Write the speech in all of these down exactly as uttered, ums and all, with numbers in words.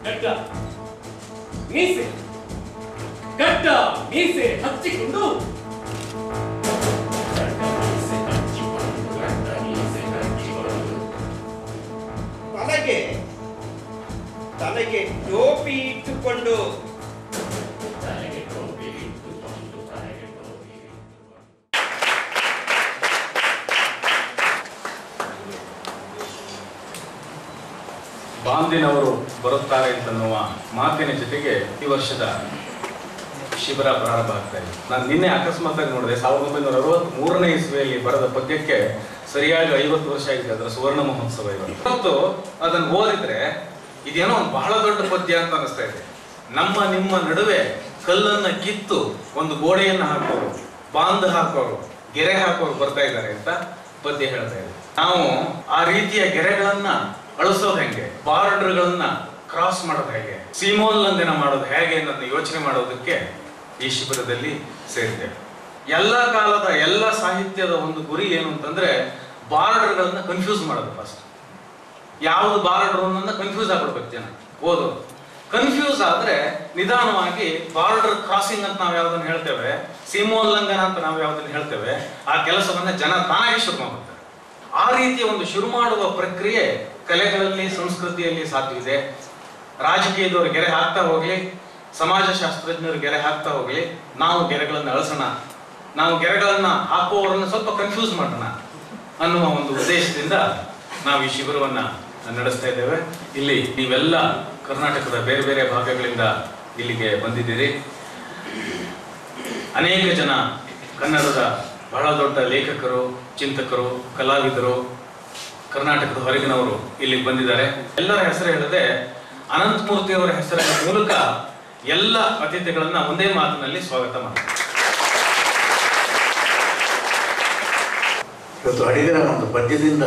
ಗಡ್ಡ ಮೀಸೆ ಗಡ್ಡ ಮೀಸೆ ಹಚ್ಚಿಕೊಂಡು ತಲೆಗೆ ತಲೆಗೆ ಟೋಪಿ ಇಟ್ಟುಕೊಂಡು ತಲೆಗೆ ಟೋಪಿ ಇಟ್ಟುಕೊಂಡು ತಲೆಗೆ ಟೋಪಿ ಬಾಂದಿನವರು ಬರುತ್ತಾರೆ ಅಂತನ್ನುವ ಮಾತಿನ ಜೊತೆಗೆ ಈ ವರ್ಷದ ಶಿಬಿರ ಪ್ರಾರಂಭ ಆಗ್ತಾ ಇದೆ. ನಾನು ನಿನ್ನೆ ಅಕಸ್ಮಾತಾಗಿ ನೋಡಿದೆ, ಸಾವಿರದ ಒಂಬೈನೂರ ಅರವತ್ತ್ ಮೂರನೇ ಇಸ್ವಿಯಲ್ಲಿ ಬರೆದ ಪದ್ಯಕ್ಕೆ ಸರಿಯಾಗಿ ಐವತ್ತು ವರ್ಷ ಆಗಿದೆ ಅದರ ಸುವರ್ಣ ಮಹೋತ್ಸವ ಇವತ್ತು. ಇವತ್ತು ಅದನ್ನು ಓದಿದ್ರೆ ಇದೇನೋ ಒಂದು ಬಹಳ ದೊಡ್ಡ ಪದ್ಯ ಅಂತ ಅನಿಸ್ತಾ ಇದೆ. ನಮ್ಮ ನಿಮ್ಮ ನಡುವೆ ಕಲ್ಲನ್ನ ಕಿತ್ತು ಒಂದು ಗೋಡೆಯನ್ನು ಹಾಕೋರು, ಬಾಂದ್ ಹಾಕೋರು, ಗೆರೆ ಹಾಕೋರು ಬರ್ತಾ ಇದ್ದಾರೆ ಅಂತ ಪದ್ಯ ಹೇಳ್ತಾ ಇದೆ. ನಾವು ಆ ರೀತಿಯ ಗೆರೆಗಳನ್ನ ಅಳಿಸೋದು ಹೆಂಗೆ, ಬಾರ್ಡರ್ಗಳನ್ನ ಕ್ರಾಸ್ ಮಾಡೋದು ಹೇಗೆ, ಸೀಮೋಲ್ಲಂಘನ ಮಾಡೋದು ಹೇಗೆ ಅನ್ನೋದನ್ನ ಯೋಚನೆ ಮಾಡೋದಕ್ಕೆ ಈ ಶಿಬಿರದಲ್ಲಿ ಸೇರಿದ್ದೇವೆ. ಎಲ್ಲ ಕಾಲದ ಎಲ್ಲ ಸಾಹಿತ್ಯದ ಒಂದು ಗುರಿ ಏನು ಅಂತಂದ್ರೆ ಬಾರ್ಡರ್ಗಳನ್ನ ಕನ್ಫ್ಯೂಸ್ ಮಾಡೋದು. ಫಸ್ಟ್ ಯಾವ್ದು ಬಾರ್ಡರ್ ಅನ್ನೋದನ್ನ ಕನ್ಫ್ಯೂಸ್ ಆಗ್ಬಿಡ್ಬೇಕು ಜನ ಓದೋದು. ಕನ್ಫ್ಯೂಸ್ ಆದ್ರೆ ನಿಧಾನವಾಗಿ ಬಾರ್ಡರ್ ಕ್ರಾಸಿಂಗ್ ಅಂತ ನಾವು ಯಾವ್ದನ್ನ ಹೇಳ್ತೇವೆ, ಸೀಮೋಲ್ಲಂಘನ ಅಂತ ನಾವು ಯಾವ್ದನ್ನ ಹೇಳ್ತೇವೆ, ಆ ಕೆಲಸವನ್ನ ಜನ ತಾನಾಗಿ ಶುರು ಮಾಡ್ತಾರೆ. ಆ ರೀತಿಯ ಒಂದು ಶುರು ಮಾಡುವ ಪ್ರಕ್ರಿಯೆ ಕಲೆಗಳಲ್ಲಿ ಸಂಸ್ಕೃತಿಯಲ್ಲಿ ಸಾಧ್ಯವಿದೆ. ರಾಜಕೀಯದವರು ಗೆರೆ ಹಾಕ್ತಾ ಹೋಗ್ಲಿ, ಸಮಾಜಶಾಸ್ತ್ರಜ್ಞರು ಗೆರೆ ಹಾಕ್ತಾ ಹೋಗ್ಲಿ, ನಾವು ಗೆರೆಗಳನ್ನು ಅಳಿಸೋಣ, ನಾವು ಗೆರೆಗಳನ್ನ ಹಾಕುವವರನ್ನ ಸ್ವಲ್ಪ ಕನ್ಫ್ಯೂಸ್ ಮಾಡೋಣ ಅನ್ನುವ ಒಂದು ಉದ್ದೇಶದಿಂದ ನಾವು ಈ ಶಿಬಿರವನ್ನ ನಡೆಸ್ತಾ ಇದ್ದೇವೆ. ಇಲ್ಲಿ ನೀವೆಲ್ಲ ಕರ್ನಾಟಕದ ಬೇರೆ ಬೇರೆ ಭಾಗಗಳಿಂದ ಇಲ್ಲಿಗೆ ಬಂದಿದ್ದೀರಿ. ಅನೇಕ ಜನ ಕನ್ನಡದ ಬಹಳ ದೊಡ್ಡ ಲೇಖಕರು, ಚಿಂತಕರು, ಕಲಾವಿದರು, ಕರ್ನಾಟಕದ ಹೊರಗಿನವರು ಇಲ್ಲಿಗೆ ಬಂದಿದ್ದಾರೆ. ಎಲ್ಲರ ಹೆಸರು ಹೇಳದೆ ಅನಂತಮೂರ್ತಿ ಅವರ ಹೆಸರಿನ ಮೂಲಕ ಎಲ್ಲ ಅತಿಥಿಗಳನ್ನ ಒಂದೇ ಮಾತಿನಲ್ಲಿ ಸ್ವಾಗತ ಮಾಡ್ತಾರೆ. ಇವತ್ತು ಅಡಿಗರ ಒಂದು ಪದ್ಯದಿಂದ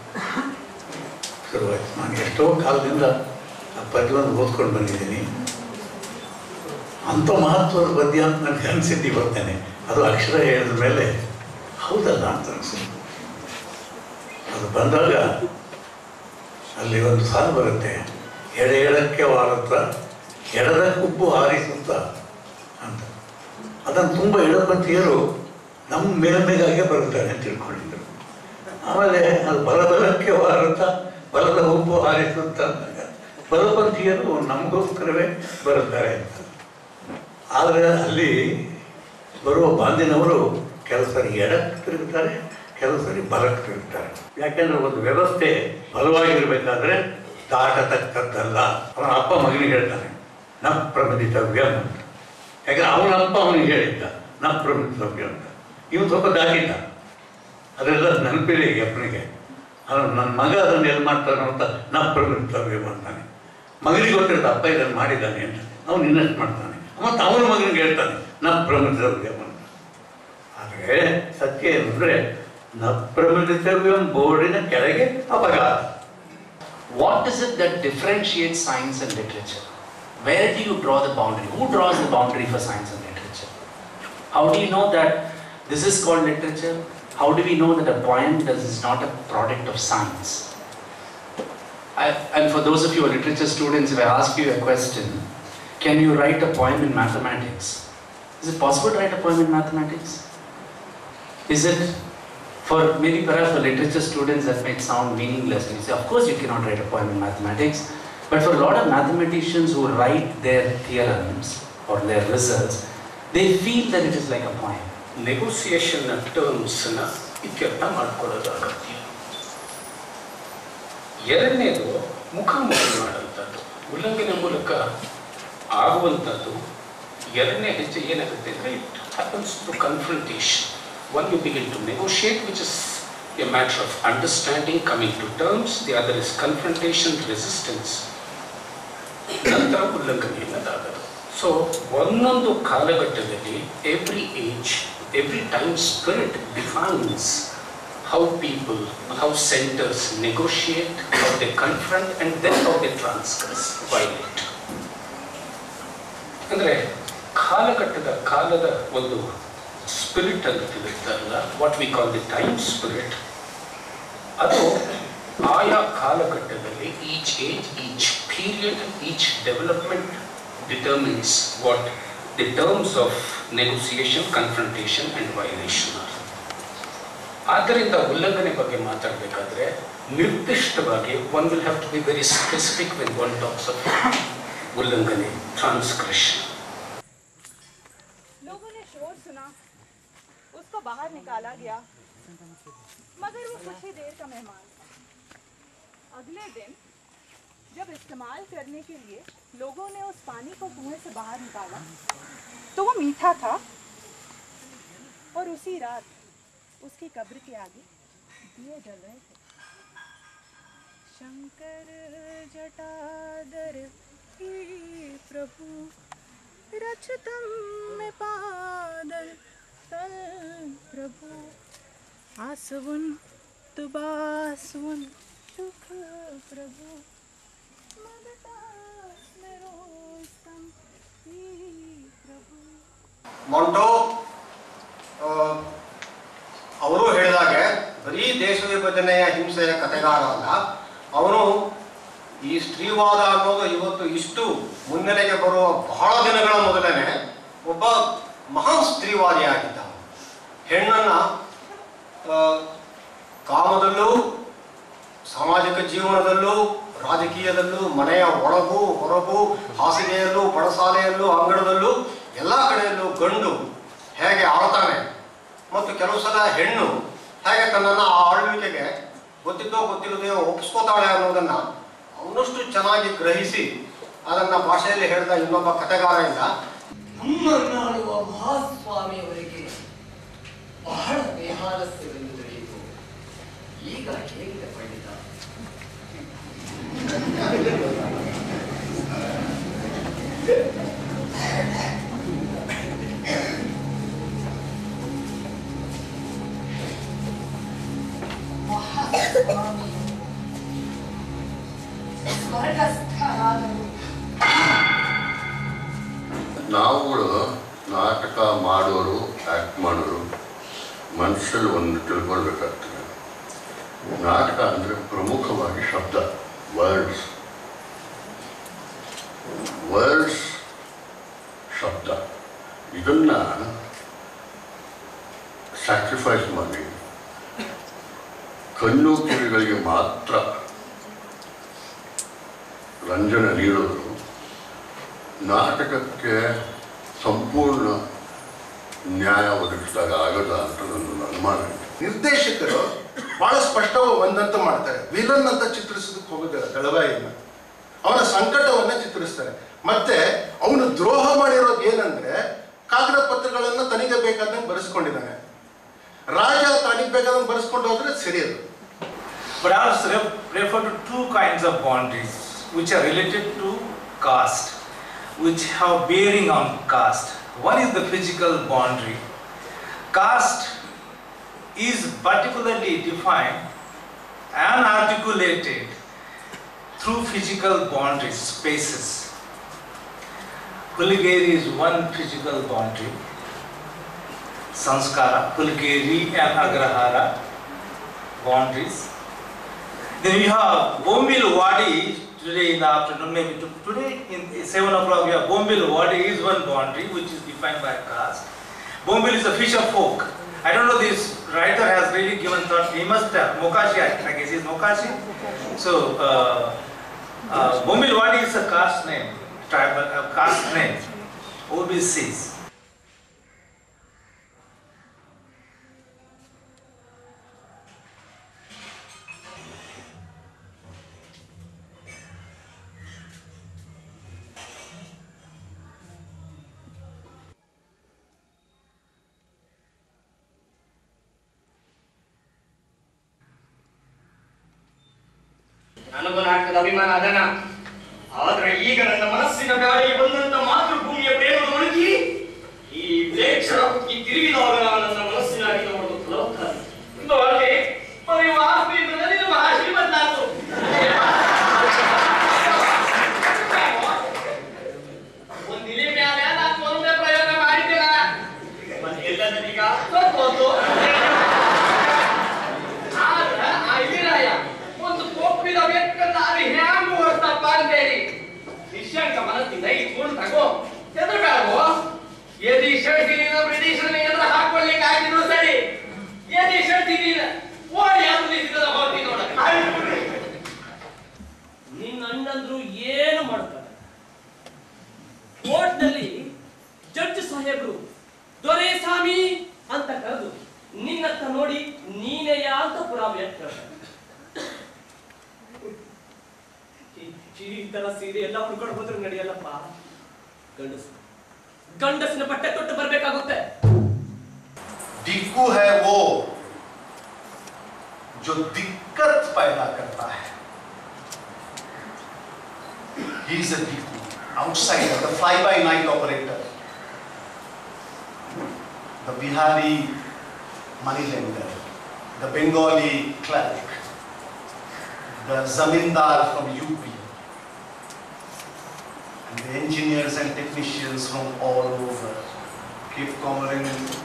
ಶುರುವಾಯಿತು. ನಾನು ಎಷ್ಟೋ ಕಾಲದಿಂದ ಆ ಪದ್ಯವನ್ನು ಓದ್ಕೊಂಡು ಬಂದಿದ್ದೀನಿ. ಅಂಥ ಮಹತ್ವದ ಪದ್ಯ ಅಂತ ನನಗೆ ಅನಿಸಿದ್ದು ಬರ್ತೇನೆ. ಅದು ಅಕ್ಷರ ಹೇಳಿದ ಮೇಲೆ ಹೌದಲ್ಲ ಅಂತ ಅನಿಸಿದ್ದು. ಅದು ಬಂದಾಗ ಅಲ್ಲಿ ಒಂದು ಸಾಲು ಬರುತ್ತೆ, ಎಡೆ ಎಡಕ್ಕೆ ವಾರುತ್ತ ಎಡದ ಕುಬ್ಬು ಹಾರಿಸುತ್ತ ಅಂತ. ಅದನ್ನು ತುಂಬ ಎಡಪಂಥೀಯರು ನಮ್ಮ ಮೇಲ್ಮೆಗಾಗೆ ಬರುತ್ತಾರೆ ಅಂತ ತಿಳ್ಕೊಂಡಿದ್ದರು. ಆಮೇಲೆ ಅದು ಬಲಬಲಕ್ಕೆ ವಾರುತ್ತ ಬಲದ ಹುಬ್ಬು ಹಾರಿಸುತ್ತ ಅಂದಾಗ ಬಲಪಂಥೀಯರು ನಮಗೋಸ್ಕರವೇ ಬರುತ್ತಾರೆ ಅಂತ. ಆದರೆ ಅಲ್ಲಿ ಬರುವ ಬಾಂದಿನವರು ಕೆಲವು ಸರಿ ಎಡಕ್ಕೆ ತಿರುಗುತ್ತಾರೆ, ಕೆಲವು ಸರಿ ಬಲಕ್ಕೆ ತಿರುಗುತ್ತಾರೆ. ಯಾಕೆಂದ್ರೆ ಒಂದು ವ್ಯವಸ್ಥೆ ಬಲವಾಗಿರ್ಬೇಕಾದ್ರೆ ದಾಟತಕ್ಕದ್ದಲ್ಲ. ಅವನ ಅಪ್ಪ ಮಗನಿಗೆ ಹೇಳ್ತಾನೆ ನ ಪ್ರಮದಿತವ್ಯ ಅಂತ. ಯಾಕಂದ್ರೆ ಅವನ ಅಪ್ಪ ಅವನಿಗೆ ಹೇಳಿದ್ದ ನ ಪ್ರಮದಿತವ್ಯ ಅಂತ. ಇವನು ಸ್ವಲ್ಪ ದಾಟಿದ್ದ, ಅದೆಲ್ಲ ನೆನಪಿದೆ ಈ ಅಪ್ಪನಿಗೆ. ಅವನು ನನ್ನ ಮಗ ಅದನ್ನು ಎಲ್ಲಿ ಮಾಡ್ತಾನೆ ಅಂತ ನ ಪ್ರಮದಿತವ್ಯ ಮಾಡ್ತಾನೆ. ಮಗನಿಗೆ ಗೊತ್ತಿರುತ್ತೆ ಅಪ್ಪ ಇದನ್ನು ಮಾಡಿದ್ದಾನೆ ಅಂತ. ಅವನು ಇನ್ನಷ್ಟು ಮಾಡ್ತಾನೆ, ಮತ್ತು ಅವನ ಮಗನಿಗೆ ಹೇಳ್ತಾನೆ ನ ಪ್ರಮದಿತವ್ಯ ಅಂತ. ಆದರೆ ಸತ್ಯ ಏನಂದ್ರೆ ನ ಪ್ರಮದಿತವ್ಯಂ ಬೋರ್ಡಿನ ಕೆಳಗೆ ಅಪಘಾತ. What is it that differentiates science and literature? Where do you draw the boundary? Who draws the boundary for science and literature? How do you know that this is called literature? How do we know that a poem is not a product of science? I, and for those of you who are literature students, if I ask you a question, can you write a poem in mathematics? Is it possible to write a poem in mathematics? Is it, for maybe perhaps for literature students that might sound meaningless, and you say, of course you cannot write a poem in mathematics, but for a lot of mathematicians who write their theorems or their results, they feel that it is like a poem. Negotiation ಟರ್ಮ್ಸ್ನ ಇತ್ಯರ್ಥ ಮಾಡ್ಕೊಳ್ಳೋದು ಅಗತ್ಯ. ಎರಡನೇದು ಮುಖಾಮುಖಿ ಮಾಡುವಂಥದ್ದು, ಉಲ್ಲಂಘನೆ ಮೂಲಕ ಆಗುವಂಥದ್ದು. ಎರಡನೇ ಹೆಜ್ಜೆ ಏನಾಗುತ್ತೆ ಅಂದರೆ it happens to confrontation. One you begin to negotiate, which is a matter of understanding, coming to terms. The other is confrontation, resistance. ನಂತರ ಉಲ್ಲಂಘನೆ ಅನ್ನೋದಾಗದು. ಸೊ ಒಂದೊಂದು ಕಾಲಘಟ್ಟದಲ್ಲಿ every age, every time spirit defines how people, how centers negotiate, how they confront, and then how they transgress, violate. ಅಂದರೆ ಕಾಲಘಟ್ಟದ ಕಾಲದ ಒಂದು spirit ಅಂತ ಇರುತ್ತಲ್ಲ, what we call the time spirit, ಅದು ಆಯಾ ಕಾಲಘಟ್ಟದಲ್ಲಿ each age each period each development determines what the terms of negotiation confrontation and violation are. ಆದ್ದರಿಂದ ಉಲ್ಲಂಘನೆ ಬಗ್ಗೆ ಮಾತಾಡಬೇಕಾದ್ರೆ ನಿರ್ದಿಷ್ಟವಾಗಿ one will have to be very specific when one talks of ಉಲ್ಲಂಘನೆ, transgression. लोगों ने शोर सुना, उसको बाहर निकाला गया, मगर वो कुछ ही देर का मेहमान था. अगले दिन जब इस्तेमाल करने के लिए लोगों ने उस पानी को कुएं से बाहर निकाला तो वो मीठा था और उसी रात उसकी कब्र के आगे दिए जल रहे थे. शंकर जटाधर ही प्रभु रचतम में पादल तल प्रभु आसवन तुबासवन सुख प्रभु मदतास में रोस्तम ही प्रभु. ಮೊಂಟೋ ಅವರು ಹೇಳಿದಾಗೆ ಬರೀ ದೇಶ ವಿಭಜನೆಯ ಹಿಂಸೆಯ ಕಥೆಗಾರ ಅಲ್ಲ, ಅವನು ಈ ಸ್ತ್ರೀವಾದ ಅನ್ನೋದು ಇವತ್ತು ಇಷ್ಟು ಮುನ್ನೆಲೆಗೆ ಬರುವ ಬಹಳ ದಿನಗಳ ಮೊದಲನೇ ಒಬ್ಬ ಮಹಾನ್ ಸ್ತ್ರೀವಾದಿಯಾಗಿದ್ದ. ಹೆಣ್ಣನ್ನ ಕಾಮದಲ್ಲೂ ಸಾಮಾಜಿಕ ಜೀವನದಲ್ಲೂ ರಾಜಕೀಯದಲ್ಲೂ ಮನೆಯ ಒಳಗೂ ಹೊರಗೂ ಹಾಸಿಗೆಯಲ್ಲೂ ಪಡಸಾಲೆಯಲ್ಲೂ ಅಂಗಳದಲ್ಲೂ ಎಲ್ಲ ಕಡೆಯಲ್ಲೂ ಗಂಡು ಹೇಗೆ ಆಳ್ತಾನೆ ಮತ್ತು ಕೆಲವು ಸಲ ಹೆಣ್ಣು ಹೇಗೆ ತನ್ನನ್ನು ಆ ಆಳ್ವಿಕೆಗೆ ಗೊತ್ತಿದ್ದೋ ಗೊತ್ತಿಲ್ಲದೆಯೋ ಒಪ್ಪಿಸ್ಕೋತಾಳೆ ಅನ್ನೋದನ್ನ ಅವನಷ್ಟು ಚೆನ್ನಾಗಿ ಗ್ರಹಿಸಿ ಅದನ್ನ ಭಾಷೆಯಲ್ಲಿ ಹೇಳಿದ ಇನ್ನೊಬ್ಬ ಕಥೆಗಾರ ಇಲ್ಲ. ನಮ್ಮನ್ನಾಳುವ ಮಹಾಸ್ವಾಮಿಯವರಿಗೆ ಬಹಳ ದೇಹಾಲಸ್ಯವೆಂದು ತಿಳಿಯಿತು. ಈಗ ಹೇಗಿದೆ ಪಂಡಿತ? ನಾವುಗಳು ನಾಟಕ ಮಾಡೋರು, ಆ್ಯಕ್ಟ್ ಮಾಡೋರು ಮನಸ್ಸಲ್ಲಿ ಒಂದು ತಿಳ್ಕೊಳ್ಬೇಕಾಗ್ತದೆ. ನಾಟಕ ಅಂದರೆ ಪ್ರಮುಖವಾಗಿ ಶಬ್ದ, ವರ್ಡ್ಸ್ ವರ್ಡ್ಸ್ ಶಬ್ದ. ಇದನ್ನ ಸ್ಯಾಕ್ರಿಫೈಸ್ ಮಾಡಿ ಕಣ್ಣು ಕಿವಿಗಳಿಗೆ ಮಾತ್ರ ರಂಜನೆ ನೀಡೋದು ನಾಟಕಕ್ಕೆ ಸಂಪೂರ್ಣ ನ್ಯಾಯ ಒದಗಿಸಿದಾಗ ಆಗಲ್ಲ ಅಂತ ನನ್ನ ಅನುಮಾನ. ನಿರ್ದೇಶಕರು ಬಹಳ ಸ್ಪಷ್ಟವಾಗಿ ಒಂದಂತ ಮಾಡ್ತಾರೆ. ವಿಲನ್ ಅಂತ ಚಿತ್ರಿಸೋದಕ್ಕೆ ಹೋಗೋದಿಲ್ಲ, ದಳವಾಯಿನ ಅವನ ಸಂಕಟವನ್ನ ಚಿತ್ರಿಸ್ತಾರೆ. ಮತ್ತೆ ಅವನು ದ್ರೋಹ ಮಾಡಿರೋದು ಏನಂದ್ರೆ ಕಾಗದ ಪತ್ರಗಳನ್ನ ತನಿಗೆ ಬೇಕಾದಂಗೆ ಬರೆಸ್ಕೊಂಡಿದ್ದಾನೆ. ರಾಜ ತನಿಗೆ ಬೇಕಾದಂಗೆ ಬರೆಸ್ಕೊಂಡು ಹೋದ್ರೆ ಸರಿಯದು. But I also refer to two kinds of boundaries which are related to caste, which have bearing on caste. One is the physical boundary. Caste is particularly defined and articulated through physical boundaries, spaces. Pulgeri is one physical boundary. Sanskara, Pulgeri and Agrahara boundaries. Then we have Bombil Wadi today in the afternoon, maybe today in seven o'clock we have Bombil Wadi is one boundary which is defined by caste. Bombil is a fisher folk. I don't know, this writer has really given thought, he must have, Mokashi, I guess he's Mokashi. So, uh, uh, Bombil Wadi is a caste name, tribal uh, caste name, O B Cs. ನನಗೂ ನಾಟಕದ ಅಭಿಮಾನ ಅದನ. ಆದ್ರೆ ಈಗ ನನ್ನ ಮನಸ್ಸಿನ ಗಾಳಿಗೆ ಬಂದಂತ ಮಾತೃಭೂಮಿಯ ಪ್ರೇಮದ ಒಣಗಿ ಈ ಲೇಖನ ಹುಕ್ಕಿ ತಿರುಗಿದಾಗ ನನ್ನ ಮನಸ್ಸಿನಾಗಿ ನೋಡುವುದು ಫಲವತ್ತಾಗಿ ನೋಡಿ ಪರಿವಾರದಿಂದ ನನಗೆ ಮಹಾ ಶ್ರೀಮಂತಾತು. ಒಂದಿಲೆ ಮ್ಯಾಲೆ ನಾನು ಒಂದೇ ಪ್ರಯೋಗ ಮಾಡಿದ್ದೇನ ಮತ್ತೆ ಎಲ್ಲದೀಗ ಗೊತ್ತು. ಆದ್ರ ಆ ಇಲಿರಾಯ ಒಂದು ನಿಶಾಂಕ ಮನಸ್ಸಿಂದ ಇಟ್ಕೊಂಡು ತಗೋ ಹೆದರ್ಬೇಡವೋ. ಎದಿ ಶರ್ಟಿ ಬ್ರಿಟಿಷರನ್ನ ಎದುರು ಹಾಕೊಳ್ಳಿಕ್ಕೆ ಆಗಿದ್ರು ಸರಿ, ಎದಿ ಶರ್ಟಿ ಓಡಿ ಹತ್ತಿದ ಹೊರಟಿ ನೋಡ. ನಿನ್ನ ಅಣ್ಣಂದ್ರು ಏನು ಮಾಡ್ತಾರೆ? ಕೋರ್ಟ್ನಲ್ಲಿ ಜಡ್ಜ್ ಸಾಹೇಬ್ರು ದೊರೆಸ್ವಾಮಿ ಅಂತ ಕರೆದು ನಿನ್ನತ್ತ ನೋಡಿ ನೀನೆಯ ಅಂತ ಪುರಾವೆ ಹೇಳ್ತಾರೆ. ಈ ತರ ಸೀರೆ ಎಲ್ಲ ಉಳ್ಕೊಂಡು ಹೋದ್ರೆ ನಡೆಯಲ್ಲಪ್ಪ. ಗಂಡಸು ಗಂಡಸಿನ ಬಟ್ಟೆ ತೊಟ್ಟು ಬರ್ಬೇಕಾಗುತ್ತೆ. डिक्कू है वो जो दिक्कत पैदा करता है. He is a डिक्कू, outsider, the fly-by-night operator, the Bihari moneylender, the Bengali clerk, the zamindar from U P, and the engineers and technicians from all over, Cape Comorin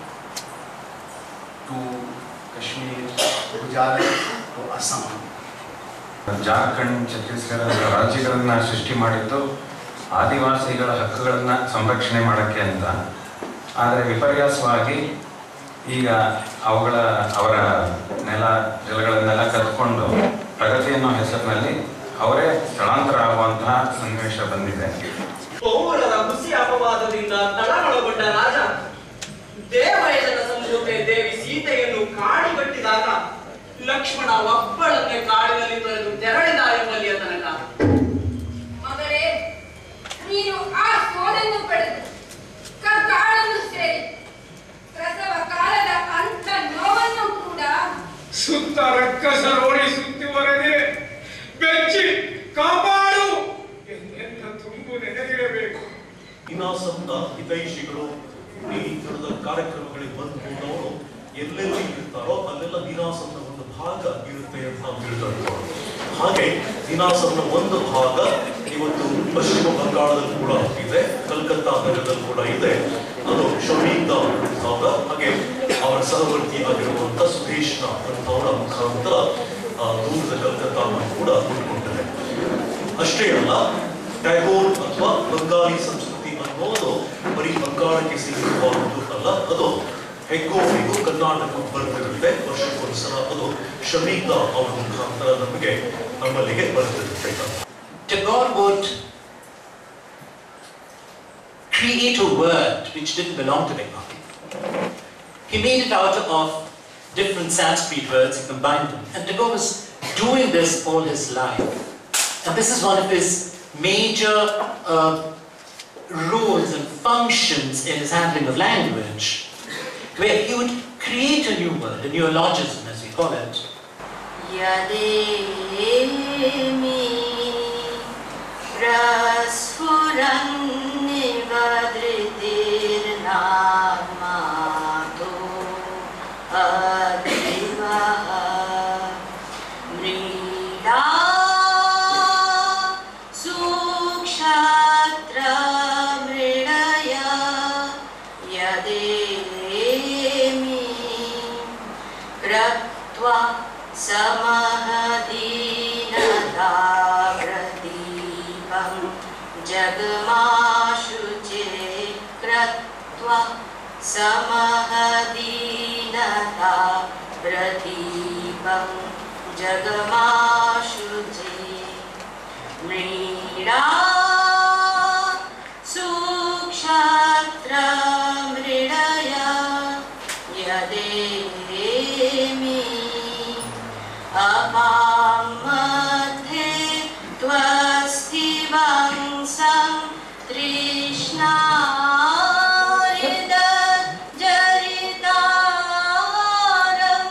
to Kashmir, Gujarat to Assam. Jharkhand, Chhattisgarh ರಾಜ್ಯಗಳನ್ನು ಸೃಷ್ಟಿ ಮಾಡಿದ್ದು ಆದಿವಾಸಿಗಳ ಹಕ್ಕುಗಳನ್ನು ಸಂರಕ್ಷಣೆ ಮಾಡೋಕ್ಕೆ ಅಂತ. ಆದರೆ ವಿಪರ್ಯಾಸವಾಗಿ ಈಗ ಅವುಗಳ ಅವರ ನೆಲ ಜಲಗಳನ್ನೆಲ್ಲ ಕದ್ಕೊಂಡು ಪ್ರಗತಿ ಅನ್ನೋ ಹೆಸರಿನಲ್ಲಿ ಅವರೇ ಸ್ಥಳಾಂತರ ಆಗುವಂತಹ ಸನ್ನಿವೇಶ ಬಂದಿದೆ. ಪೌರರ ಹುಸಿ ಅಪವಾದದಿಂದ ತಳಮಳಗೊಂಡ ರಾಜ ದೇವಯನ ಸಂಬೂತೆ ದೇವಿ ಸೀತೆಯನ್ನು ಕಾಡಿಗಟ್ಟಿದಾಗ ಲಕ್ಷ್ಮಣ ಒಬ್ಬಳನ್ನೇ ಕಾಡಿನಲ್ಲಿ ತೊರೆದು ತೆರಳಿದ ಎಂಬಲ್ಲಿಯ ತನಕ. ಮಗಳೇ, ನೀನು ಆ ಸೋಲನ್ನು ಪಡೆದು ಕಾಡನ್ನು ಸೇರಿ ಪ್ರಸವ ಕಾಲದ ಅಂಥ ನೋವನ್ನು ಕೂಡ ಸುತ್ತ ರಕ್ಕಸರೋಡಿ ಸುತ್ತುವರೆದಿರೆ ಬೆಚ್ಚಿ ಕಾಪಾಡು ಎಂದೆಂತ ತುಂಬು ನೆನೆದಿರಬೇಕು. ವಿನಾಸಂತ ಹಿತೈಷಿಗಳು ಈ ತರದ ಕಾರ್ಯಕ್ರಮಗಳಿಗೆ ಬಂದ್ಕೊಂಡವರು ಎಲ್ಲೆಲ್ಲಿ ಇರ್ತಾರೋ ಅಲ್ಲೆಲ್ಲ ವಿನಾಸಂತ ಒಂದು ಭಾಗ ಇರುತ್ತೆ ಅಂತ ನಾವು ತಿಳ್ಕೊಂಡು, ಹಾಗೆ ವಿನಾಸಂತ ಒಂದು ಭಾಗ ಇವತ್ತು ಪಶ್ಚಿಮ ಬಂಗಾಳದಲ್ಲಿ ಕೂಡ ಇದೆ, ಕಲ್ಕತ್ತಾ ನಗರದಲ್ಲಿ ಕೂಡ ಇದೆ. ಅದು ಶಮೀಂದ ಭಾಗ, ಹಾಗೆ ಅವರ ಸಹವರ್ತಿ ಆಗಿರುವಂತ ಸುದೇಶ್ನ ಅವರ ಮುಖಾಂತರ ದೂರದ ಕಲ್ಕತ್ತಾವನ್ನು ಕೂಡ ಉಳ್ಕೊಂಡಿದೆ. ಅಷ್ಟೇ ಅಲ್ಲ, ಟ್ಯಾಗೋರ್ ಅಥವಾ ಬಂಗಾಳಿ ಸಂಸ್ಕೃತಿ ಅನ್ನೋದು ಬರೀ ಬಂಗಾಳಕ್ಕೆ ಸೀಮಿತವಾಗುವುದು ಅಲ್ಲ, ಅದು ಹೆಗ್ಗೋವಿಗೂ ಕರ್ನಾಟಕಕ್ಕೆ ಬರ್ತಿರುತ್ತೆ ವರ್ಷಕ್ಕೊಂದ್ಸಲ. ಅದು ಶಮೀಂದ ಅವರ ಮುಖಾಂತರ ನಮಗೆ ನಮ್ಮಲ್ಲಿಗೆ ಬರ್ತಿರುತ್ತೆ. Tagore would create a word which didn't belong to Bengali. He made it out of different Sanskrit words, he combined them. And Tagore was doing this all his life. And this is one of his major uh, roles and functions in his handling of language, where he would create a new word, a neologism as we call it. Yademi prasfuran nivadritir namato adivaha mrida sukshatra mridaya yademi kraptva samahadinata pradipam jagmashuche kraptva samahadinata pradipam jagmashuche mrida sukshatra mridaya yademi apamadhe tvasti vangsam trishna jaridaram.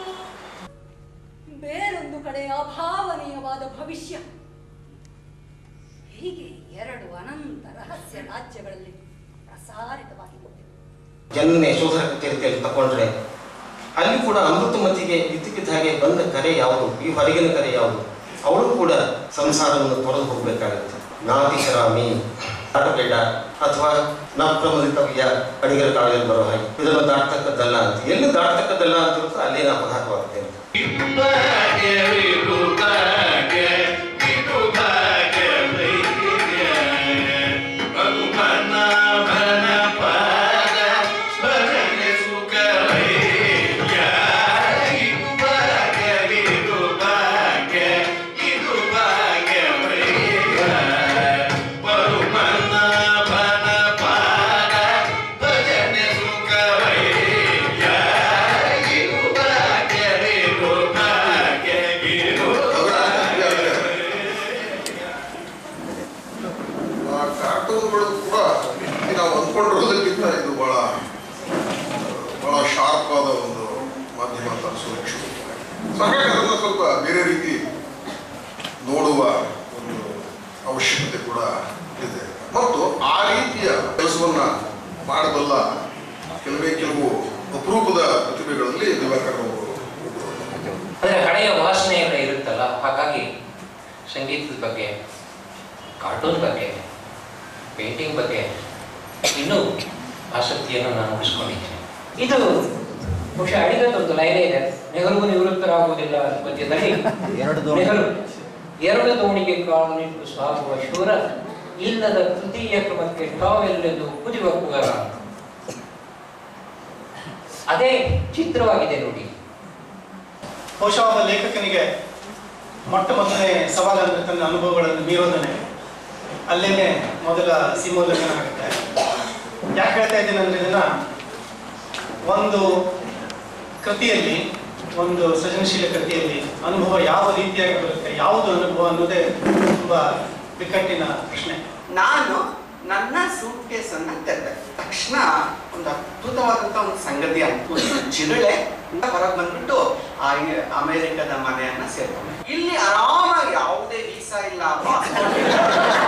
ಬೇರೊಂದು ಕಡೆ ಅಭಾವನೀಯವಾದ ಭವಿಷ್ಯ. ಹೀಗೆ ಎರಡು ಅನಂತ ರಹಸ್ಯ ರಾಜ್ಯಗಳಲ್ಲಿ ಪ್ರಸಾರಿತವಾಗಿದೆ. ಜನನೇ ಶೋಧನ ಚರಿತೆಯಲ್ಲಿ ತಗೊಂಡ್ರೆ ಅಲ್ಲಿ ಕೂಡ ಅಮೃತಮತಿಗೆ ಇದ್ದಕ್ಕಿದ್ದ ಹಾಗೆ ಬಂದ ಕರೆ ಯಾವುದು, ಈ ಹೊರಗಿನ ಕರೆ ಯಾವುದು, ಅವಳು ಕೂಡ ಸಂಸಾರವನ್ನು ತೊರೆದು ಹೋಗ್ಬೇಕಾಗುತ್ತೆ. ನಾದಿಶರಾಮಿ ದಾಟಬೇಡ ಅಥವಾ ನ ಪ್ರಮದಿತವ್ಯ ಅಡಿಗರ ಕಾಲದಲ್ಲಿ ಬರೋ ಹಾಗೆ ಇದನ್ನು ದಾಟತಕ್ಕದ್ದಲ್ಲ ಅಂತ. ಎಲ್ಲಿ ದಾಟತಕ್ಕದ್ದಲ್ಲ ಅಂತ ಅಲ್ಲೇನು ಅಪಘಾತವಾಗುತ್ತೆ ಅಂತ. ಕಟ್ಟುವುದುಗಳು ಕೂಡ ನಾವು ಅಂದ್ಕೊಂಡಿರೋದಕ್ಕಿಂತ ಇದು ಬಹಳ ಬಹಳ ಶಾರ್ಪ್ ಆದ ಒಂದು ಮಾಧ್ಯಮ ಅಂತ ಅನಿಸೋದು. ಹಾಗಾಗಿ ಅದನ್ನು ಸ್ವಲ್ಪ ಬೇರೆ ರೀತಿ ನೋಡುವ ಒಂದು ಅವಶ್ಯಕತೆ ಕೂಡ ಇದೆ. ಮತ್ತು ಆ ರೀತಿಯ ಕೆಲಸವನ್ನ ಮಾಡಬಲ್ಲ ಕೆಲವೇ ಕೆಲವು ಅಪರೂಪದ ಪ್ರತಿಭೆಗಳಲ್ಲಿ ದಿವಾಕರ್ ಅವರು. ಅಂದರೆ ಹಳೆಯ ವಾಸನೆ ಎಲ್ಲ ಇರುತ್ತಲ್ಲ, ಹಾಗಾಗಿ ಸಂಗೀತದ ಬಗ್ಗೆ, ಕಾರ್ಟೂನ್ ಬಗ್ಗೆ, ಪೇಂಟಿಂಗ್ ಬಗ್ಗೆ ಇನ್ನೂ ಆಸಕ್ತಿಯನ್ನು ನಾನು ಉಳಿಸ್ಕೊಂಡಿದ್ದೇನೆ. ಇದು ಬಹುಶಃ ಅಡಿಗದೊಂದು ಲೈನೇ ಇದೆ, ನೆಹರು ನಿವೃತ್ತರಾಗುವುದಿಲ್ಲ ಪದ್ಯದಲ್ಲಿ. ನೆಹರು ಎರಡು ದೋಣಿಗೆ ಕಾಲು ನಿಂತು ಸಾಗುವ ಶೂರ, ಇಲ್ಲದ ತೃತೀಯ ಕ್ರಮಕ್ಕೆ ತಾವೆಲ್ಲೆಂದು ಕುದಿಯುವ ಕುಗರ. ಅದೇ ಚಿತ್ರವಾಗಿದೆ ನೋಡಿ. ಬಹುಶಃ ಒಬ್ಬ ಲೇಖಕನಿಗೆ ಮೊಟ್ಟ ಮೊದಲನೇ ಸವಾಲಂದ್ರೆ ತನ್ನ ಅನುಭವಗಳನ್ನು ಮೀರೋದನೆ, ಅಲ್ಲೇನೆ ಮೊದಲ ಸೀಮೋಲ್ಲಂಘನ ಆಗುತ್ತೆ. ಯಾಕೆ ಹೇಳ್ತಾ ಇದ್ದೀನಿ ಅಂದ್ರೆ, ಇದನ್ನ ಒಂದು ಕೃತಿಯಲ್ಲಿ, ಒಂದು ಸೃಜನಶೀಲ ಕೃತಿಯಲ್ಲಿ ಅನುಭವ ಯಾವ ರೀತಿಯಾಗಿ ಬರುತ್ತೆ, ಯಾವುದು ಅನುಭವ ಅನ್ನೋದೇ ತುಂಬಾ ಬಿಕ್ಕಟ್ಟಿನ ಪ್ರಶ್ನೆ. ನಾನು ನನ್ನ ಸೂಟ್ ಕೇಸ್ ಅನ್ನ ತೆರೆದೆ ತಕ್ಷಣ ಒಂದು ಅದ್ಭುತವಾದಂತ ಒಂದು ಸಂಗತಿ ಅಂತ, ಜಿರಳೆ ಹೊರಗೆ ಬಂದ್ಬಿಟ್ಟು ಆ ಅಮೆರಿಕದ ಮನೆಯನ್ನ ಸೇರ್ಕೊಂಡೆ. ಇಲ್ಲಿ ಆರಾಮಾಗಿ ಯಾವುದೇ ವೀಸಾ ಇಲ್ಲ, ಪಾಸ್ಪೋರ್ಟ್ ಇಲ್ಲ.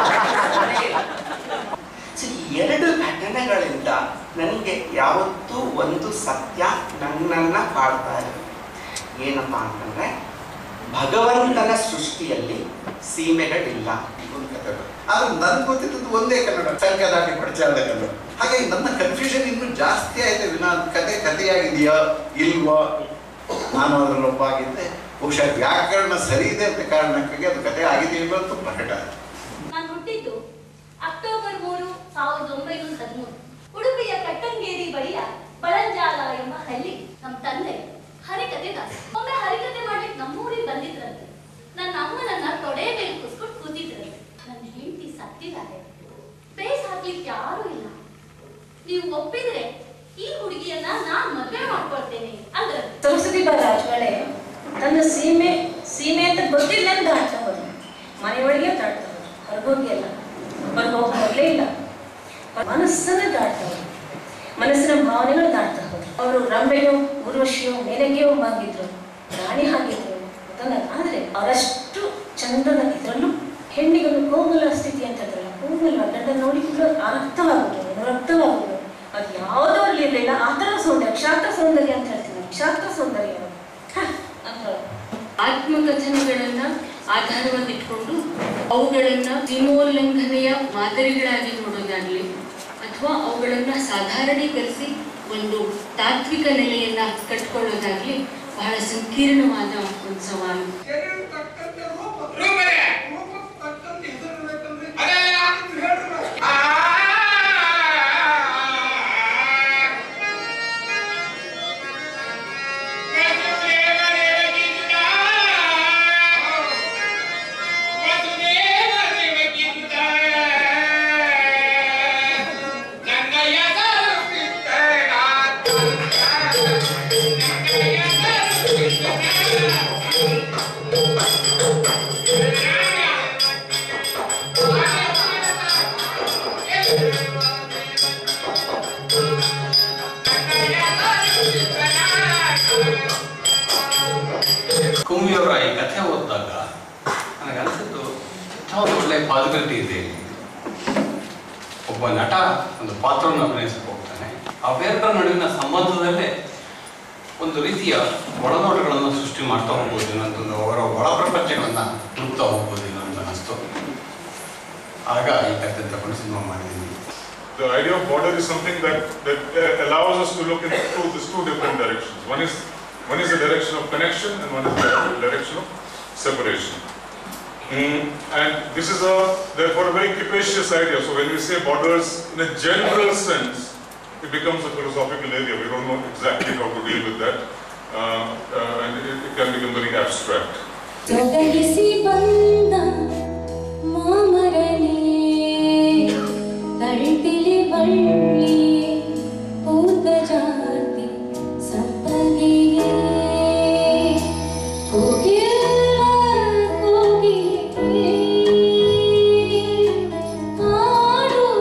ಎರಡು ಘಟನೆಗಳಿಂದ ನನಗೆ ಯಾವತ್ತೂ ಒಂದು ಸತ್ಯ ನನ್ನನ್ನ ಕಾಡ್ತಾ ಇರೋದು ಏನಪ್ಪ ಅಂತಂದ್ರೆ, ಭಗವಂತನ ಸೃಷ್ಟಿಯಲ್ಲಿ ಸೀಮೆಗಳಿಲ್ಲ. ಆದ್ರೆ ನನ್ಗೆ ಗೊತ್ತಿದ್ದು ಒಂದೇ ಕನ್ನಡ, ಸಂಖ್ಯಾ ದಾಟಿ ಪಡಿಚಾದ ಕನ್ನಡ. ಹಾಗಾಗಿ ನನ್ನ ಕನ್ಫ್ಯೂಷನ್ ಇನ್ನೂ ಜಾಸ್ತಿ ಆಯ್ತು. ವಿನಾ ಕತೆ ಕಥೆಯಾಗಿದೆಯಾ ಇಲ್ವಾ, ನಾನು ಅದರಲ್ಲಿ ಒಬ್ಬ ಆಗಿದ್ದೆ. ಬಹುಶಃ ವ್ಯಾಕರಣ ಸರಿ ಇದೆ ಅಂತ ಕಾರಣಕ್ಕಾಗಿ ಅದು ಕತೆ ಆಗಿದೆಯಾ ಇಲ್ವಾ ಅಂತ ಪ್ರಕಟ. ನಾನು ಹುಟ್ಟಿದ್ದು ಅಕ್ಟೋಬರ್ ಮೂರು ಸಾವಿರದ ಒಂಬೈನೂರ ಹದಿಮೂರು ಉಡುಪಿಯ ಕಟ್ಟಂಗೇರಿ ಬಳಿಯ ಬಳಂಜಾಲ ಎಂಬ ಹಳ್ಳಿ. ನಮ್ಮ ತಂದೆ ಹರಿಕತೆ ದಾಸ. ಒಮ್ಮೆ ಹರಿಕತೆ ಮಾಡ್ಲಿಕ್ಕೆ ನಮ್ಮೂರಿಗೆ ಬಂದಿದ್ರಂತೆ. ನನ್ನ ಅಮ್ಮನನ್ನ ತೊಡೆ ಮೇಲೆ ಕೂಸ್ಕೊಂಡು ಕೂತಿದ್ರಂತೆ. ನನ್ನ ಹೆಂಡತಿ ಸತ್ತಿದ್ದಾರೆ, ಬೇಸ್ ಹಾಕ್ಲಿಕ್ಕೆ ಯಾರು ಇಲ್ಲ, ನೀವು ಒಪ್ಪಿದ್ರೆ ಈ ಹುಡುಗಿಯನ್ನ ನಾನ್ ಮದುವೆ ಮಾಡ್ಕೊಳ್ತೇನೆ ಅಂದ್ರೆ. ಸರಸ್ವತಿ ಬಾ ರಾಜವಾಳೆ ತನ್ನ ಸೀಮೆ ಸೀಮೆ ಅಂತ ಗೊತ್ತಿಲ್ಲ ಅಂತ ದಾಟ್ತಾ ಹೋದ್ರು. ಮನೆಯೊಳಗೆ ದಾಟ್ತಾ ಹೋದ್ರು, ಹೊರಗೋಗಿ ಅಲ್ಲ, ಹೊರಗೆ ಹೋಗಿ ಮೊದಲೇ ಇಲ್ಲ, ಮನಸ್ಸನ್ನ ದಾಟ್ತಾ ಹೋದ್ರು, ಮನಸ್ಸಿನ ಭಾವನೆಗಳು ದಾಟ್ತಾ ಹೋದ್ರು. ಅವರು ರಂಬೆಯೋ ಊರ್ವಶಿಯೋ ಮೇಲಂಗೆಯೋ ಬಂದಿದ್ರು, ರಾಣಿ ಹಾಗಿದ್ರು. ಆದ್ರೆ ಅವರಷ್ಟು ಚಂದನ ಇದರಲ್ಲೂ ಹೆಣ್ಣಿಗಳು ಕೋಮಲ ಸ್ಥಿತಿ ಅಂತ ಇದ್ರಲ್ಲ, ಕೋಮಲ ಗಂಡ ನೋಡಿ ಕೂಡ ರಕ್ತವಾಗುದು ರಕ್ತವಾಗುದು ಅದು ಯಾವುದೋ ಅಲ್ಲಿ ಇರಲಿಲ್ಲ. ಆ ಥರ ಸೌಂದರ್ಯ, ಕ್ಷಾತ್ರ ಸೌಂದರ್ಯ ಅಂತ ಹೇಳ್ತೀನಿ, ಕ್ಷಾತ್ರ ಸೌಂದರ್ಯ ಅಂತ. ಆತ್ಮಕಥನಗಳನ್ನ ಆಧಾರವಾಗಿಟ್ಕೊಂಡು ಅವುಗಳನ್ನ ಸೀಮೋಲ್ಲಂಘನೆಯ ಮಾದರಿಗಳಾಗಿ ನೋಡೋದಾಗ್ಲಿ, ಅಥವಾ ಅವುಗಳನ್ನ ಸಾಧಾರಣೀಕರಿಸಿ ಒಂದು ತಾತ್ವಿಕ ನೆಲೆಯನ್ನ ಕಟ್ಕೊಳ್ಳೋದಾಗ್ಲಿ ಬಹಳ ಸಂಕೀರ್ಣವಾದ ಒಂದು ಸವಾಲು. ಕುಮ್ಮಿಯವರ ಈ ಕಥೆ ಓದಿದಾಗ ನನಗನ್ಸಿದ್ದು ಒಂದು ಒಳ್ಳೆ ಪಾಸಿಬಿಲಿಟಿ ಇದೆ. ಒಬ್ಬ ನಟ ಒಂದು ಪಾತ್ರವನ್ನು ಅಭಿನಯಿಸಕ್ಕೆ ಹೋಗ್ತಾನೆ, ಅವೆರಡರ ನಡುವಿನ ಸಂಬಂಧದಲ್ಲೇ ಒಂದು ರೀತಿಯ ಒಳನೋಟಗಳನ್ನು ಸೃಷ್ಟಿ ಮಾಡ್ತಾ ಹೋಗ್ಬೋದು ಅನ್ನೋದು, ಅವರ ಒಳ ಪ್ರಪಂಚಗಳನ್ನು ಹುಡುಕ್ತಾ ಹೋಗ್ಬೋದು ಅಂತ ಅನಿಸ್ತು. ಆಗ ಈ ಕಥೆ ತಗೊಂಡು ಸಿನಿಮಾ ಮಾಡಿದ್ದೀನಿ. The idea of border is something that, that uh, allows us to look in two, these two different directions. One is one is the direction of connection, and one is the direction of separation. Mm, and this is a therefore a very capacious idea. So when we say borders in a general sense, it becomes a philosophical area. We don't know exactly how to deal with that, uh, uh, and it, it can become very abstract. ಆಡು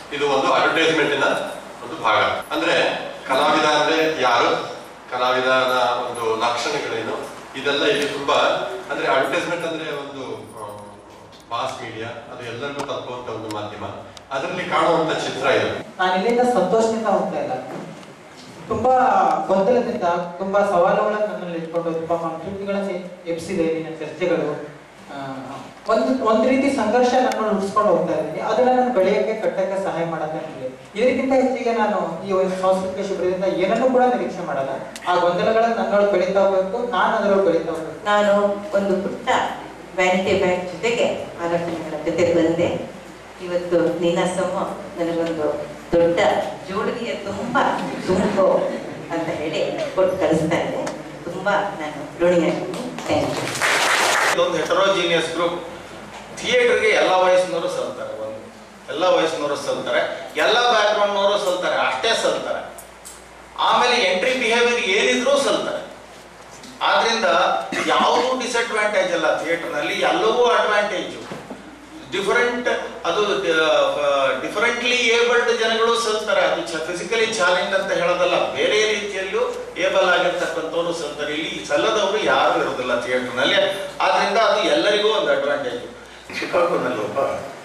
ಇದು ಒಂದು ಅಡ್ವರ್ಟೈಸ್ಮೆಂಟಿನ ಒಂದು ಭಾಗ. ಅಂದ್ರೆ ಕಲಾವಿದ ಅಂದ್ರೆ ಯಾರು, ಕಲಾವಿದನ ಒಂದು ಲಕ್ಷಣಗಳೇನು, ಇದೆಲ್ಲ ಇಲ್ಲಿ ತುಂಬಾ ಅಂದ್ರೆ ಅಡ್ವರ್ಟೈಸ್ಮೆಂಟ್ ಅಂದ್ರೆ ಒಂದು ಮಾಸ್ ಮೀಡಿಯಾ, ಅದು ಎಲ್ಲರಿಗೂ ತಲುಪುವಂತ ಒಂದು ಮಾಧ್ಯಮ. ಅದರಲ್ಲಿ ಕಾಣುವಂತ ಚಿತ್ರ ಇದು. ನಾನು ಇಲ್ಲಿಂದ ಸಂತೋಷದಿಂದ ಹೋಗ್ತಾ ಇಲ್ಲ, ತುಂಬಾ ಗೊಂದಲದಿಂದ, ತುಂಬಾ ಸವಾಲುಗಳನ್ನು ನನ್ನಲ್ಲಿ ಇಟ್ಕೊಂಡು ತುಂಬಾ ಕಾನ್ಫ್ಲಿಕ್ಟ್ಗಳನ್ನು ಎಬ್ಸಿದೆ ಇಲ್ಲಿನ ಚರ್ಚೆಗಳು. ಒಂದು ಒಂದ್ ರೀತಿ ಸಂಘರ್ಷ ನನ್ನನ್ನು ಉಳಿಸ್ಕೊಂಡು ಹೋಗ್ತಾ ಇದ್ದೀನಿ. ಅದನ್ನ ನಾನು ಬೆಳೆಯಕ್ಕೆ ಕಟ್ಟಕ್ಕೆ ಸಹಾಯ ಮಾಡತ್ತೆ ನನಗೆ. ಇದಕ್ಕಿಂತ ಹೆಚ್ಚಿಗೆ ನಾನು ಈ ಒಂದು ಸಾಂಸ್ಕೃತಿಕ ಶಿಬಿರದಿಂದ ಏನನ್ನೂ ಕೂಡ ನಿರೀಕ್ಷೆ ಮಾಡಲ್ಲ. ಆ ಗೊಂದಲಗಳನ್ನ ನನ್ನೊಳಗೆ ಬೆಳೀತಾ ಹೋಗ್ಬೇಕು, ನಾನು ಅದರೊಳಗೆ ಬೆಳೀತಾ ಹೋಗ್ಬೇಕು. ನಾನು ಒಂದು ಪುಟ್ಟ ವ್ಯಾನಿಟಿ ಬ್ಯಾಗ್ ಜೊತೆಗೆ ಆಲೋಚನೆಗಳ ಜೊತೆ ಬಂದೆ. ಇವತ್ತು ನೀನಾಸಮ್ಮ ನನಗೊಂದು ದೊಡ್ಡ ಜೋಡಿಗೆಯ ತುಂಬಾ ತುಂಬು ಅಂತ ಹೇಳಿ ಕೊಟ್ಟು ಕಳಿಸ್ತಾ ಇದೆ. ತುಂಬಾ ನಾನು ಋಣಿಯಾಗಿದ್ದೀನಿ. Thank you. ಇದೊಂದು ಹೆಟರೋಜಿನಿಯಸ್ ಗ್ರೂಪ್. ಥಿಯೇಟರ್ಗೆ ಎಲ್ಲ ವಯಸ್ಸಿನವರು ಸಲ್ತಾರೆ, ಒಂದು ಎಲ್ಲ ವಯಸ್ಸಿನವರು ಸಲ್ತಾರೆ, ಎಲ್ಲ ಬ್ಯಾಕ್ಗ್ರೌಂಡ್ನವರು ಸಲ್ತಾರೆ, ಅಷ್ಟೇ ಸಲ್ತಾರೆ. ಆಮೇಲೆ ಎಂಟ್ರಿ ಬಿಹೇವಿಯರ್ ಏನಿದ್ರೂ ಸಲ್ತಾರೆ. ಆದ್ರಿಂದ ಯಾವುದೂ ಡಿಸ್ಅಡ್ವಾಂಟೇಜ್ ಅಲ್ಲ ಥಿಯೇಟರ್ನಲ್ಲಿ, ಎಲ್ಲವೂ ಅಡ್ವಾಂಟೇಜು. ಡಿಫರೆಂಟ್ ಅದು ಡಿಫರೆಂಟ್ಲಿ ಏಬಲ್ಡ್ ಜನಗಳು ಸಲ್ತಾರೆ. ಅದು ಫಿಸಿಕಲಿ ಚಾಲೆಂಜ್ ಅಂತ ಹೇಳೋದಲ್ಲ, ಬೇರೆ ರೀತಿಯಲ್ಲೂ ಏಬಲ್ ಆಗಿರ್ತಕ್ಕಂಥವ್ರು ಸಲ್ತಾರೆ. ಇಲ್ಲಿ ಸಲ್ಲದವರು ಯಾರು ಇರೋದಿಲ್ಲ ಥಿಯೇಟರ್ನಲ್ಲಿ. ಆದ್ರಿಂದ ಅದು ಎಲ್ಲರಿಗೂ ಒಂದು ಅಡ್ವಾಂಟೇಜ್. ಚಿಕಾಗೋನಲ್ಲಿ ಒಬ್ಬ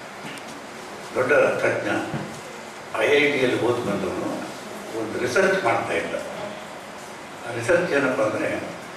ದೊಡ್ಡ ತಜ್ಞ ಐ ಐ ಟಿಯಲ್ಲಿ ಓದಿ ಬಂದವನು ಒಂದು ರಿಸರ್ಚ್ ಮಾಡ್ತಾ ಇದ್ದ. ಆ ರಿಸರ್ಚ್ ಏನಪ್ಪ ಅಂದರೆ,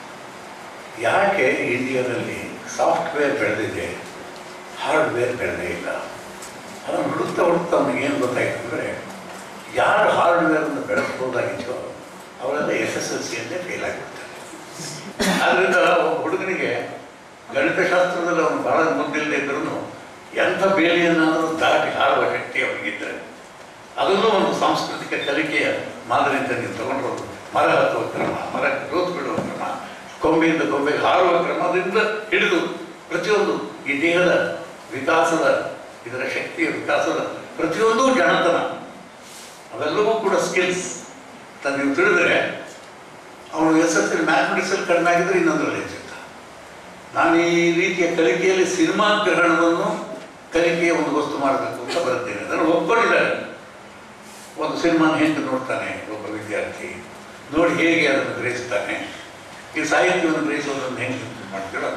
ಯಾಕೆ ಇಂಡಿಯಾದಲ್ಲಿ ಸಾಫ್ಟ್ವೇರ್ ಬೆಳೆದಿದೆ, ಹಾರ್ಡ್ವೇರ್ ಬೆಳೆದೇ ಇಲ್ಲ. ಅದನ್ನು ಹುಡುಕ್ತಾ ಹುಡುಕ್ತಾ ಅವನಿಗೆ ಏನು ಗೊತ್ತಾಯಿತು ಅಂದರೆ, ಯಾರು ಹಾರ್ಡ್ವೇರನ್ನು ಬೆಳೆಸ್ಬೋದಾಗಿತ್ತೋ ಅವರೆಲ್ಲ ಎಸ್ ಎಸ್ ಎಲ್ ಸಿಯಲ್ಲೇ ಫೇಲ್ ಆಗಿಬಿಡ್ತಾರೆ. ಆದ್ದರಿಂದ ಒಬ್ಬ ಹುಡುಗನಿಗೆ ಗಣಿತಶಾಸ್ತ್ರದಲ್ಲಿ ಅವನು ಬಹಳ ಮುಂದಿಲ್ಲದೆ ಇದ್ರೂ ಎಂಥ ಬೇಲಿಯನ್ನಾದರೂ ದಾಟಿ ಹಾರುವ ಶಕ್ತಿ ಅವನಿಗಿದ್ದರೆ, ಅದನ್ನು ಒಂದು ಸಾಂಸ್ಕೃತಿಕ ಕಲಿಕೆಯ ಮಾದರಿಯಿಂದ ನೀವು ತಗೊಂಡ್ಬೋದು. ಮರ ಹತ್ತುವ ಕ್ರಮ, ಮರ ಗ್ರೋತ್ ಬಿಡುವ ಕ್ರಮ, ಕೊಂಬೆಯಿಂದ ಕೊಂಬೆಗೆ ಹಾರುವ ಕ್ರಮ, ಅದರಿಂದ ಹಿಡಿದು ಪ್ರತಿಯೊಂದು ಈ ದೇಹದ ವಿಕಾಸದ, ಇದರ ಶಕ್ತಿಯ ವಿಕಾಸದ ಪ್ರತಿಯೊಂದು ಜಾಣತನ, ಅವೆಲ್ಲವೂ ಕೂಡ ಸ್ಕಿಲ್ಸ್ ಅಂತ ನೀವು ತಿಳಿದರೆ, ಅವನು ಎಸ್ ಎಸ್ ಎಲ್ ಮ್ಯಾಥಮೆಟಿಕ್ಸಲ್ಲಿ ಕಡಿಮೆ ಆಗಿದ್ರೆ ಇನ್ನೊಂದರಲ್ಲಿ ಹೆಚ್ಚಿರ್ತಾನೆ. ನಾನು ಈ ರೀತಿಯ ಕಲಿಕೆಯಲ್ಲಿ ಸಿನಿಮಾ ಗ್ರಹಣವನ್ನು ಕಲಿಕೆಯ ಒಂದು ವಸ್ತು ಮಾಡಬೇಕು ಅಂತ ಬರುತ್ತೇನೆ. ಅದನ್ನು ಒಪ್ಕೊಂಡಿದ್ದಾರೆ. ಒಂದು ಸಿನಿಮಾನ ಹೆಂಗೆ ನೋಡ್ತಾನೆ ಒಬ್ಬ ವಿದ್ಯಾರ್ಥಿ, ನೋಡಿ ಹೇಗೆ ಅದನ್ನು ಗ್ರಹಿಸ್ತಾನೆ, ಈ ಸಾಹಿತ್ಯವನ್ನು ಗ್ರಹಿಸೋದನ್ನು ಹೆಂಗೆ ಮಾಡ್ತೀರೋ,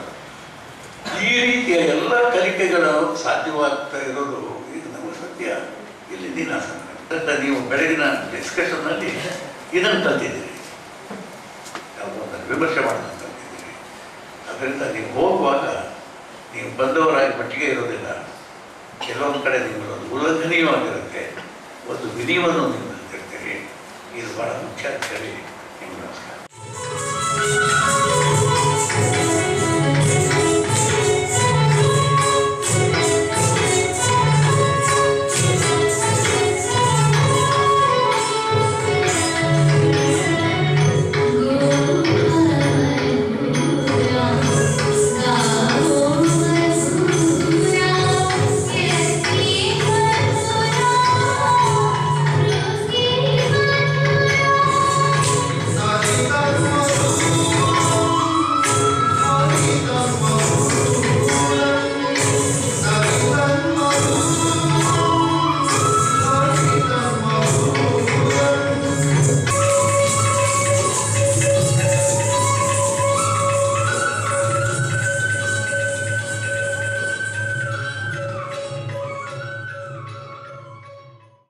ಈ ರೀತಿಯ ಎಲ್ಲ ಕಲಿಕೆಗಳು ಸಾಧ್ಯವಾಗ್ತಾ ಇರೋದು ಇದು ನಮ್ಮ ಸತ್ಯ. ಇಲ್ಲಿ ನೀನಾಸನ ನೀವು ಬೆಳಗಿನ ಡಿಸ್ಕಷನ್ನಲ್ಲಿ ಇದನ್ನು ಕಲ್ತಿದ್ದೀರಿ, ಯಾವುದೊಂದು ವಿಮರ್ಶೆ ಮಾಡೋದನ್ನು ಕಲ್ತಿದ್ದೀರಿ. ಅದರಿಂದ ನೀವು ಹೋಗುವಾಗ ನೀವು ಬಂದವರಾಗಿ ಮಟ್ಟಿಗೆ ಇರೋದಿಲ್ಲ. ಕೆಲವೊಂದು ಕಡೆ ನಿಮ್ಮದೊಂದು ಉಲ್ಲಂಘನೀಯವಾಗಿರುತ್ತೆ, ಒಂದು ವಿಧಿಯನ್ನು ನೀವು ಕಲ್ತಿರ್ತೀರಿ. ಇದು ಬಹಳ ಮುಖ್ಯ ಅಂತ ಹೇಳಿ